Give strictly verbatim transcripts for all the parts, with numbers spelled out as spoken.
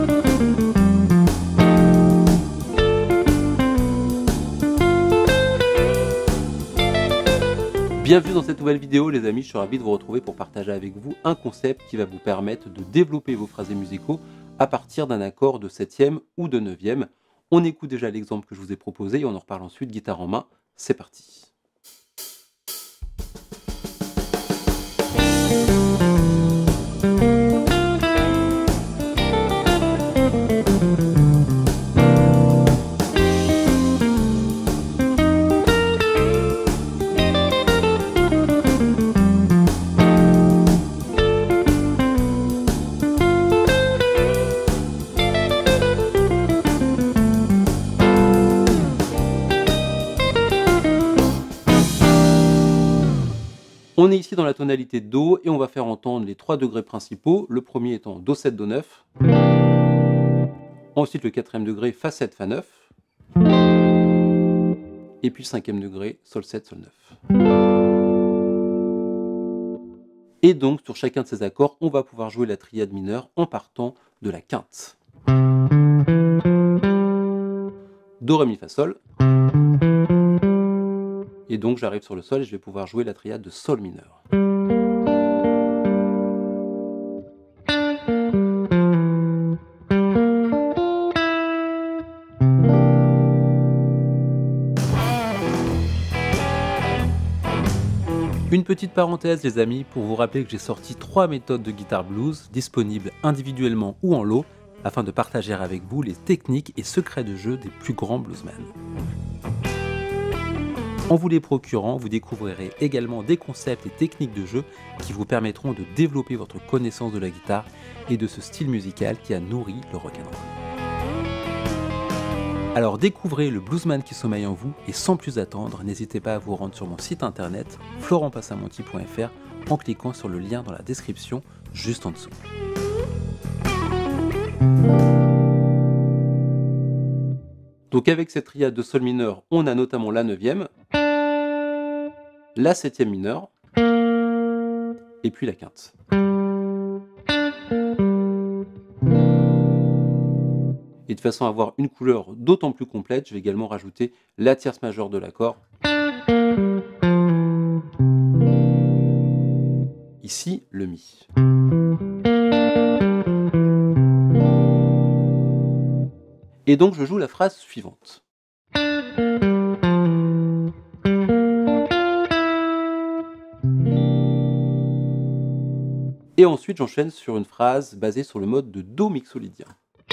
Bienvenue dans cette nouvelle vidéo les amis, je suis ravi de vous retrouver pour partager avec vous un concept qui va vous permettre de développer vos phrasés musicaux à partir d'un accord de septième ou de neuvième. On écoute déjà l'exemple que je vous ai proposé et on en reparle ensuite guitare en main. C'est parti. On est ici dans la tonalité Do et on va faire entendre les trois degrés principaux, le premier étant Do sept, Do neuf, ensuite le quatrième degré Fa sept, Fa neuf, et puis le cinquième degré Sol sept, Sol neuf. Et donc sur chacun de ces accords, on va pouvoir jouer la triade mineure en partant de la quinte. Do, Ré, Mi, Fa, Sol. Et donc j'arrive sur le Sol et je vais pouvoir jouer la triade de Sol mineur. Une petite parenthèse les amis, pour vous rappeler que j'ai sorti trois méthodes de guitare blues disponibles individuellement ou en lot, afin de partager avec vous les techniques et secrets de jeu des plus grands bluesmen. En vous les procurant, vous découvrirez également des concepts et techniques de jeu qui vous permettront de développer votre connaissance de la guitare et de ce style musical qui a nourri le rock'n'roll. Alors découvrez le bluesman qui sommeille en vous et sans plus attendre, n'hésitez pas à vous rendre sur mon site internet florent passamonti point F R en cliquant sur le lien dans la description juste en dessous. Donc avec cette triade de Sol mineur, on a notamment la neuvième, la septième mineure, et puis la quinte. Et de façon à avoir une couleur d'autant plus complète, je vais également rajouter la tierce majeure de l'accord. Ici, le Mi. Et donc je joue la phrase suivante. Et ensuite j'enchaîne sur une phrase basée sur le mode de Do mixolydien.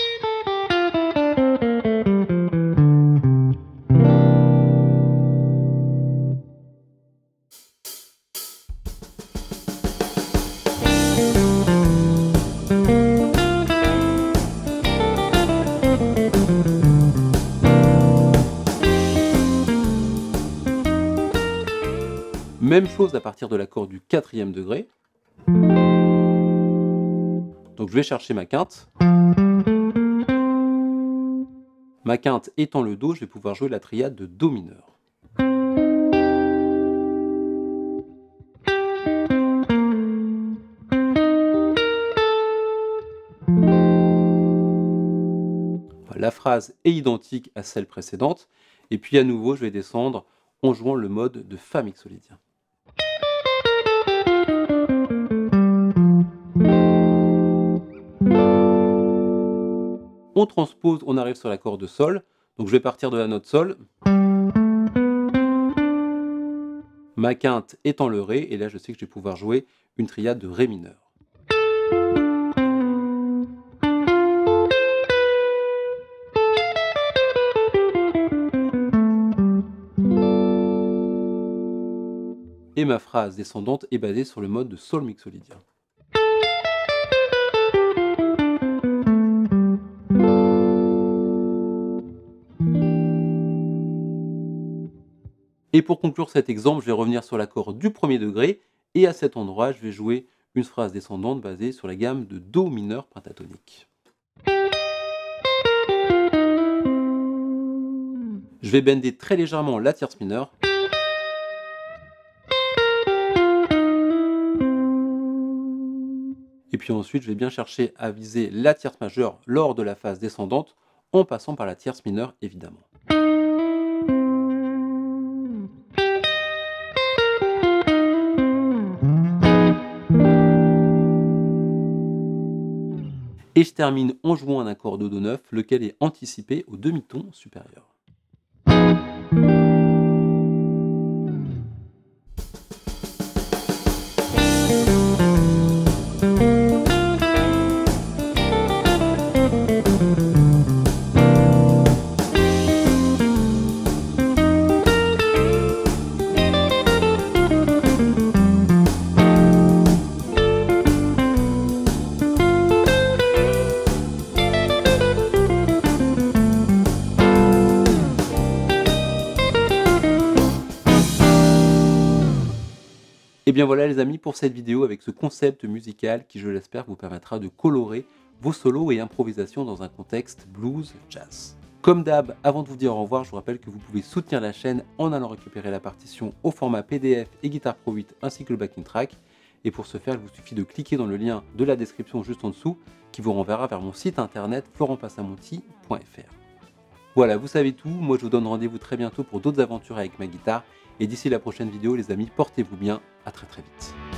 Même chose à partir de l'accord du quatrième degré. Donc je vais chercher ma quinte. Ma quinte étant le Do, je vais pouvoir jouer la triade de Do mineur. La phrase est identique à celle précédente. Et puis à nouveau, je vais descendre en jouant le mode de Fa mixolydien. On transpose, on arrive sur l'accord de Sol. Donc je vais partir de la note Sol. Ma quinte étant le Ré, et là je sais que je vais pouvoir jouer une triade de Ré mineur. Et ma phrase descendante est basée sur le mode de Sol mixolydien. Et pour conclure cet exemple, je vais revenir sur l'accord du premier degré, et à cet endroit, je vais jouer une phrase descendante basée sur la gamme de Do mineur pentatonique. Je vais bender très légèrement la tierce mineure. Et puis ensuite, je vais bien chercher à viser la tierce majeure lors de la phase descendante, en passant par la tierce mineure évidemment. Et je termine en jouant un accord de Do neuf, lequel est anticipé au demi-ton supérieur. Et bien voilà les amis pour cette vidéo avec ce concept musical qui je l'espère vous permettra de colorer vos solos et improvisations dans un contexte blues jazz. Comme d'hab, avant de vous dire au revoir, je vous rappelle que vous pouvez soutenir la chaîne en allant récupérer la partition au format P D F et Guitar Pro huit ainsi que le backing track. Et pour ce faire, il vous suffit de cliquer dans le lien de la description juste en dessous qui vous renverra vers mon site internet florent passamonti point F R. Voilà, vous savez tout, moi je vous donne rendez-vous très bientôt pour d'autres aventures avec ma guitare. Et d'ici la prochaine vidéo les amis, portez-vous bien, à très très vite.